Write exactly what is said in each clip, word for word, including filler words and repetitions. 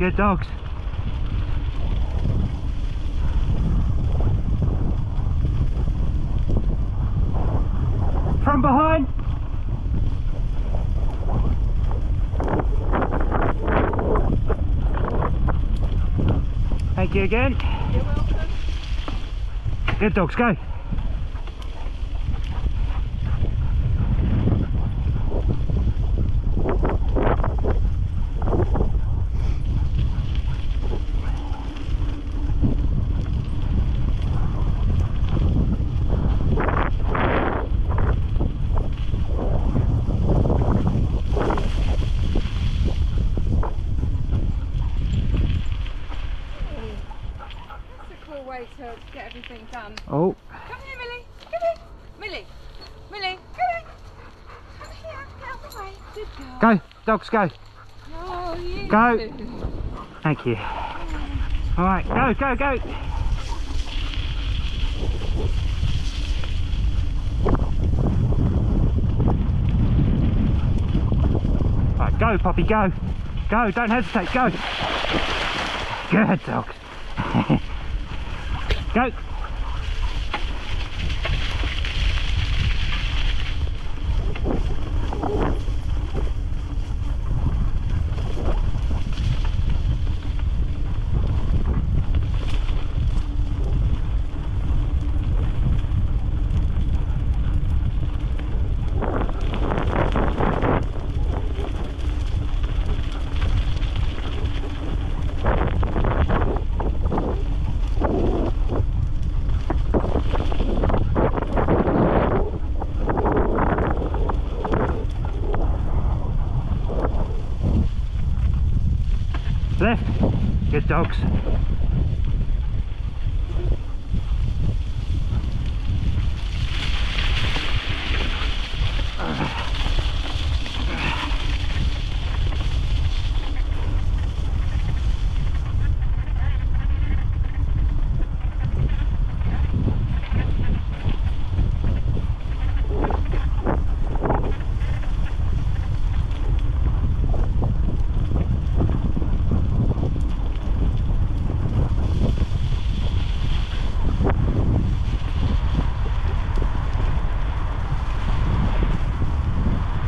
Good dogs. From behind. Thank you again. You're welcome. Good dogs, go. Way to get everything done. Oh. Come here, Millie. Come here. Millie. Millie, come here. Come here. Get out of the way. Good girl. Go, dogs, go. Oh, you. Go. Too. Thank you. All right, go, go, go. All right, go, Poppy, go. Go, don't hesitate, go. Good dogs. Go. Left. Good dogs.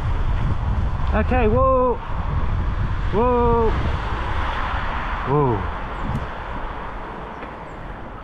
Okay, whoa, whoa, whoa.